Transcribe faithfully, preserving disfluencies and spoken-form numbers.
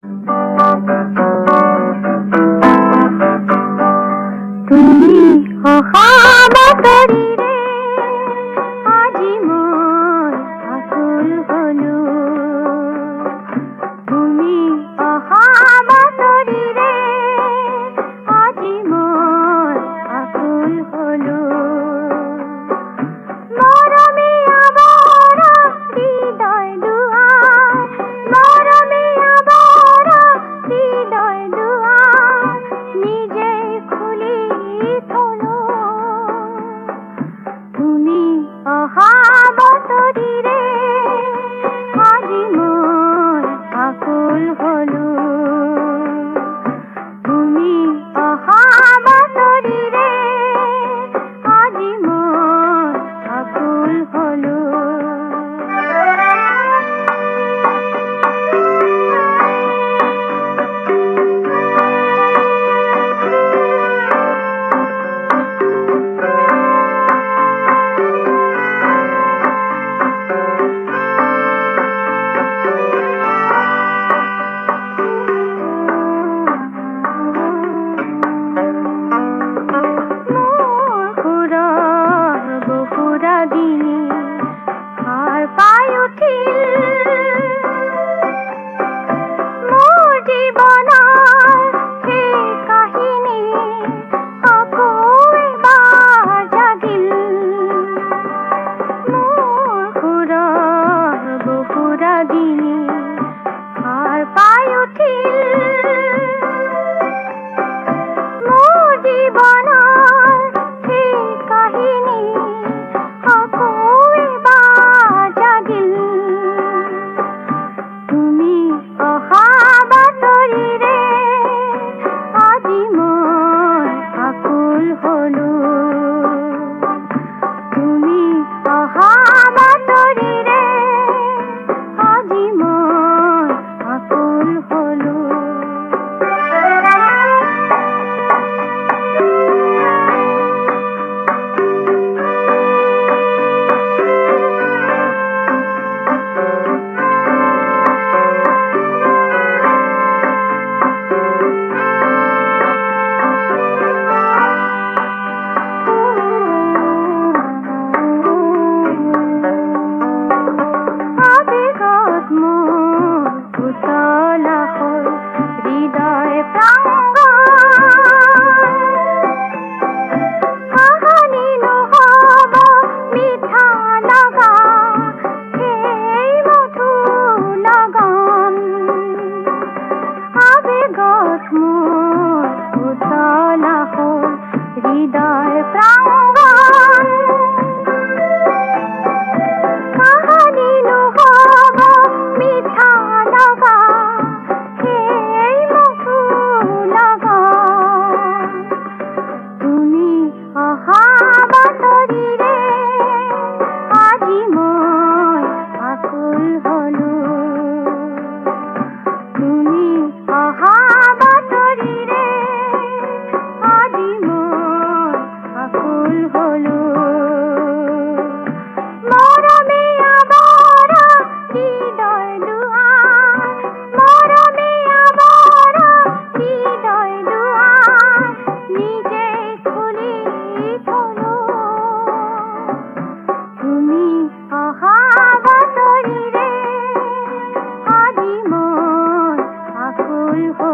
তুমি অহা বাতৰিৰে আজি মই আকুল হলো। তুমি অহা বাতৰিৰে আজি মই আকুল হলো। মৰমে আৱৰা হৃদয় দুৱাৰ, মৰমে আৱৰা হৃদয় দুৱাৰ, নিজে খুলি থলো। তুমি অহা বাতৰিৰে আজি মই আকুল হলো। তুমি অহা বাতৰিৰে আজি মই আকুল হলো। সাৰ পাই উঠিল মোৰ জীৱনৰ সেই কাহিনী আকৌ এবাৰ জাগিল। মোৰ সুৰৰ বহুৰাগিনী সাৰ পাই উঠিল মোৰ জীৱনৰ সেই কাহিনী আকৌ এবাৰ জাগিল। তুমি অহা বাতৰিৰে আজি মই আকুল হলো। তুমি অহা বাতৰিৰে আজি মই আকুল হলো। উতলা হ'ল হৃদয় প্ৰাংগণ, কাহানি নহ'ব মিঠা লগা সেই মধুৰ লগন। আবেগত মোৰ উতলা হ'ল হৃদয় প্ৰাংগণ, কাহানি নহ'ব মিঠা লগা সেই মধুৰ লগন। তুমি অহা বাতৰিৰে আজি মই আকুল হলো। তুমি অহা বাতৰিৰে আজি মই আকুল হলো। মৰমে আৱৰা হৃদয় দুৱাৰ, মৰমে আৱৰা হৃদয় দুৱাৰ, নিজে খুলি থলো। তুমি অহা বাতৰিৰে আজি মই আকুল হলো।